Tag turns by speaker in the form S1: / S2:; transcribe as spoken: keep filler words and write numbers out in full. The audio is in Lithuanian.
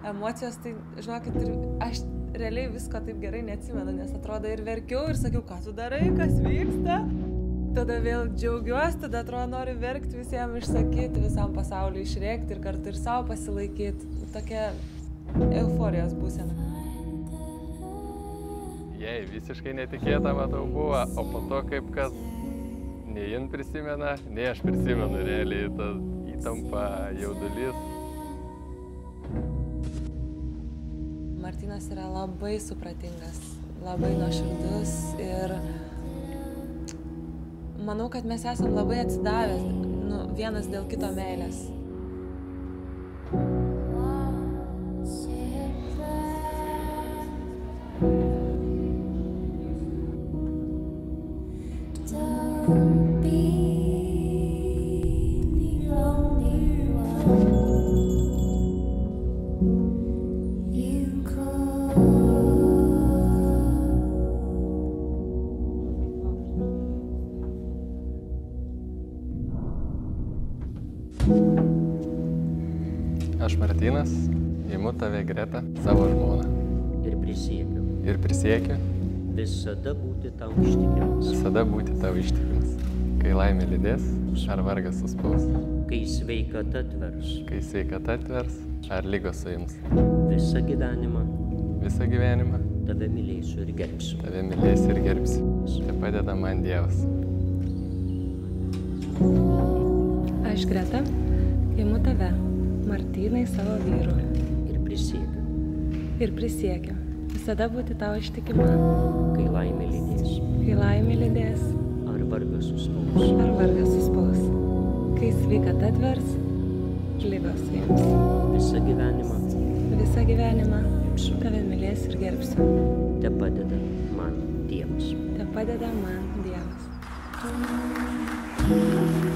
S1: emocijos, tai žinokit, ir aš realiai visko taip gerai neatsimenu, nes atrodo ir verkiau ir sakiau, ką tu darai, kas vyksta. Tada vėl džiaugiuosi, tada atrodo noriu verkti visiems išsakyti, visam pasauliu išrėkti ir kartu ir savo pasilaikyti. Tokia euforijos būsena.
S2: Jei visiškai netikėta, matau, buvo, o po to kaip kas nei jin prisimena, nei aš prisimenu realiai, ta įtampa, jaudulys.
S1: Martynas yra labai supratingas, labai nuoširdus ir manau, kad mes esam labai atsidavę nu, vienas dėl kito meilės.
S2: Aš Martynas, imu tave Greta, savo žmoną.
S3: Ir prisiekiu.
S2: Ir prisiekiu.
S3: Visada būti tau ištikimas.
S2: Visada būti tau ištikimas. Kai laimė lydės, ar vargas suspaus.
S3: Kai sveikata atvers.
S2: Kai sveikata atvers, ar lygos suims.
S3: Visą gyvenimą.
S2: Visą gyvenimą.
S3: Tave mylėsiu ir gerbsiu.
S2: Tave mylėsiu ir gerbsiu. Te padeda man Dievas.
S1: Aš Greta, imu tave. Martynai savo vyru.
S3: Ir prisiekiu.
S1: Ir prisiekiu. Visada būti tau ištikima.
S3: Kai laimė lydės.
S1: Kai laimė lydės.
S3: Ar vargas suspaus.
S1: Ar vargas suspaus. Kai sveikata atvers, ligos suims.
S3: Visą gyvenimą.
S1: Visą gyvenimą. Tave mylėsiu ir gerbsiu.
S3: Te padeda man Dievas.
S1: Te padeda man Dievas.